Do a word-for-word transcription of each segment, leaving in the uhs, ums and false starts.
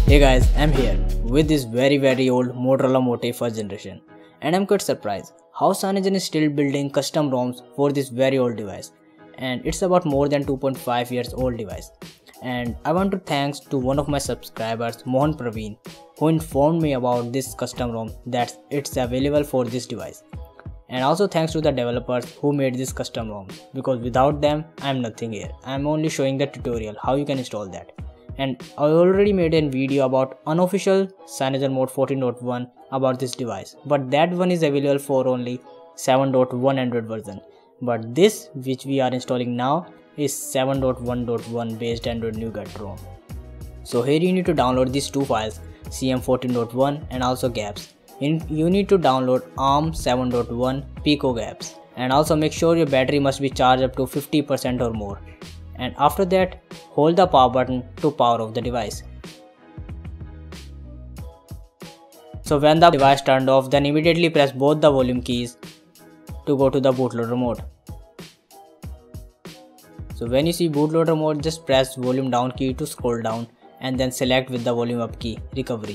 Hey guys, I'm here with this very very old Motorola Mote first generation, and I'm quite surprised how Cyanogen is still building custom ROMs for this very old device, and it's about more than two point five years old device. And I want to thanks to one of my subscribers, Mohan Praveen, who informed me about this custom ROM that it's available for this device. And also thanks to the developers who made this custom ROM, because without them I'm nothing here. I'm only showing the tutorial how you can install that. And I already made a video about unofficial Cyanogen Mode fourteen point one about this device, but that one is available for only seven point one Android version. But this which we are installing now is seven point one point one based Android Nougat ROM. So here you need to download these two files, C M fourteen point one and also gaps. You need to download ARM seven point one Pico gaps, and also make sure your battery must be charged up to fifty percent or more. And after that, hold the power button to power off the device. So when the device turned off, then immediately press both the volume keys to go to the bootloader mode. So when you see bootloader mode, just press volume down key to scroll down and then select with the volume up key recovery.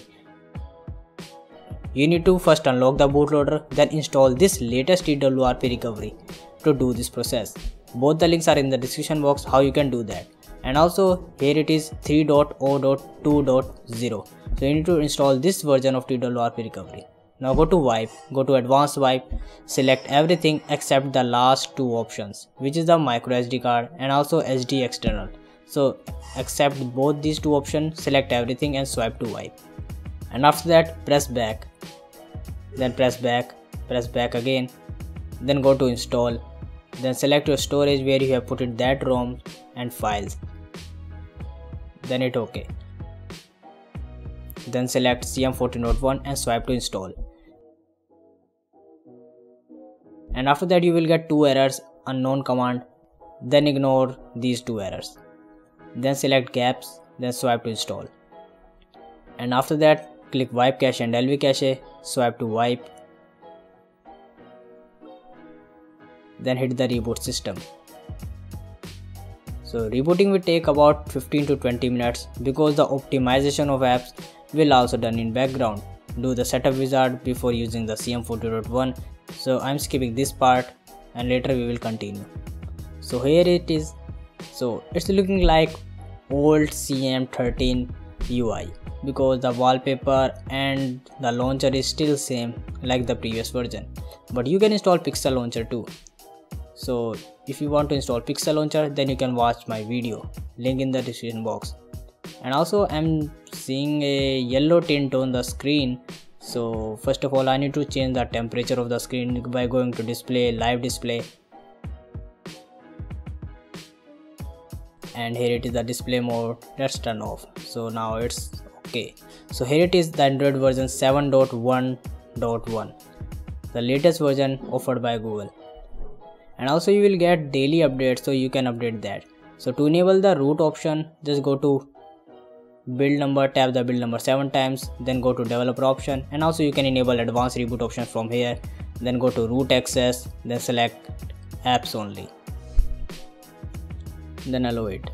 You need to first unlock the bootloader, then install this latest T W R P recovery to do this process. Both the links are in the description box how you can do that. And also here it is three point zero point two point zero. So you need to install this version of T W R P recovery. Now go to wipe, go to advanced wipe, select everything except the last two options, which is the micro S D card and also S D external. So accept both these two options, select everything and swipe to wipe. And after that press back, then press back, press back again, then go to install. Then select your storage where you have put it that ROM and files. Then hit OK. Then select C M fourteen point one and swipe to install. And after that you will get two errors, unknown command. Then ignore these two errors. Then select gaps, then swipe to install. And after that click wipe cache and L V cache, swipe to wipe. Then hit the reboot system. So rebooting will take about fifteen to twenty minutes because the optimization of apps will also done in background. Do the setup wizard before using the C M fourteen point one. So I'm skipping this part and later we will continue. So here it is. So it's looking like old C M thirteen U I because the wallpaper and the launcher is still same like the previous version. But you can install Pixel Launcher too. So if you want to install Pixel Launcher, then you can watch my video, link in the description box. And also I'm seeing a yellow tint on the screen. So first of all I need to change the temperature of the screen by going to display, live display. And here it is the display mode. Let's turn off. So now it's okay. So here it is the Android version seven point one point one, the latest version offered by Google. And also you will get daily updates, so you can update that. So to enable the root option, just go to build number, tap the build number seven times, then go to developer option, and also you can enable advanced reboot option from here. Then go to root access, then select apps only, then allow it.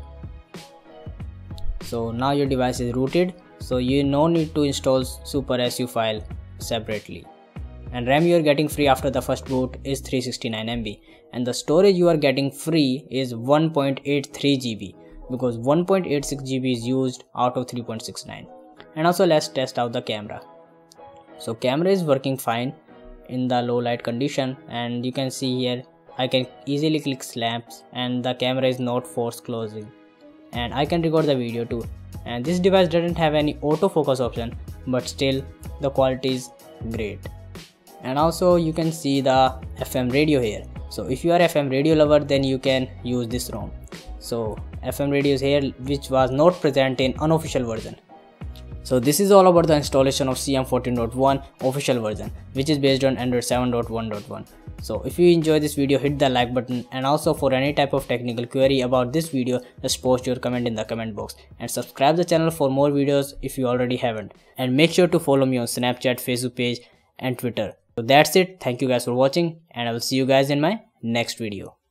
So now your device is rooted, so you no need to install Super S U file separately. And RAM you are getting free after the first boot is three hundred sixty-nine megabytes, and the storage you are getting free is one point eight three gigabytes because one point eight six gigabytes is used out of three point six nine. And also let's test out the camera. So camera is working fine in the low light condition, and you can see here I can easily click snaps and the camera is not force closing, and I can record the video too. And this device doesn't have any autofocus option, but still the quality is great. And also you can see the F M radio here. So if you are F M radio lover, then you can use this ROM. So F M radio is here, which was not present in unofficial version. So this is all about the installation of C M fourteen point one official version, which is based on Android seven point one point one. So if you enjoy this video, hit the like button, and also for any type of technical query about this video, just post your comment in the comment box, and subscribe the channel for more videos if you already haven't. And make sure to follow me on Snapchat, Facebook page and Twitter. So that's it. Thank you guys for watching, and I will see you guys in my next video.